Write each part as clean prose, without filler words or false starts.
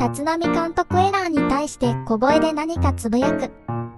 立浪監督エラーに対して小声で何かつぶやく。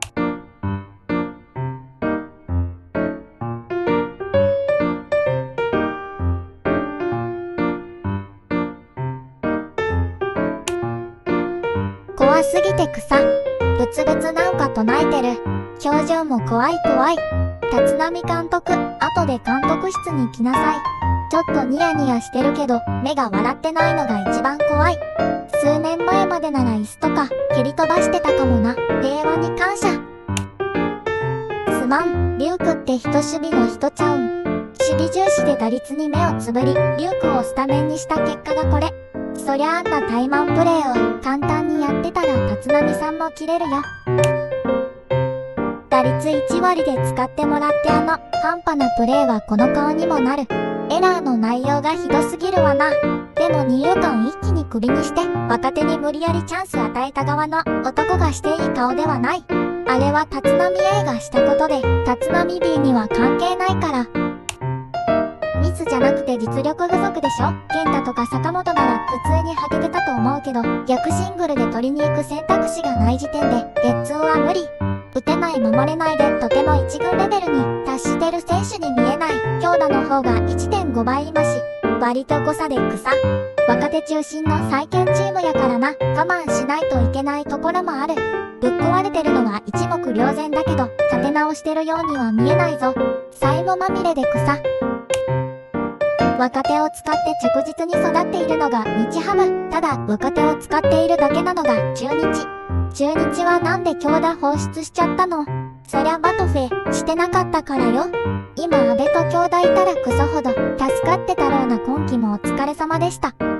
怖すぎて草。ブツブツなんか唱えてる。表情も怖い怖い。立浪監督、後で監督室に来なさい。ちょっとニヤニヤしてるけど、目が笑ってないのが一番怖い。数年前までなら椅子とか蹴り飛ばしてたかもな。平和に感謝。すまん、リュウクって一守備の人ちゃうん。守備重視で打率に目をつぶり、リュウクをスタメンにした結果がこれ。そりゃあんな怠慢プレーを簡単にやってたら立浪さんも切れるよ。打率1割で使ってもらって半端なプレーはこの顔にもなる。エラーの内容がひどすぎるわな。でも二遊間一気にクビにして若手に無理やりチャンス与えた側の男がしていい顔ではない。あれは立浪 A がしたことで立浪 B には関係ないから。ミスじゃなくて実力不足でしょ。健太とか坂本なら普通に履けてたと思うけど、逆シングルで取りに行く選択肢がない時点でゲッツーは無理。打てない守れないでとても一軍レベルに達してる選手に見えない。強打の方が 1.5 倍増し。割と誤差で草。若手中心の再建チームやからな。我慢しないといけないところもある。ぶっ壊れてるのは一目瞭然だけど、立て直してるようには見えないぞ。債務まみれで草。若手を使って着実に育っているのが日ハム。ただ若手を使っているだけなのが中日。中日はなんで強打放出しちゃったの？そりゃバトフェしてなかったからよ。今阿部と兄弟いたらクソほど助かってたろうな。今季もお疲れ様でした。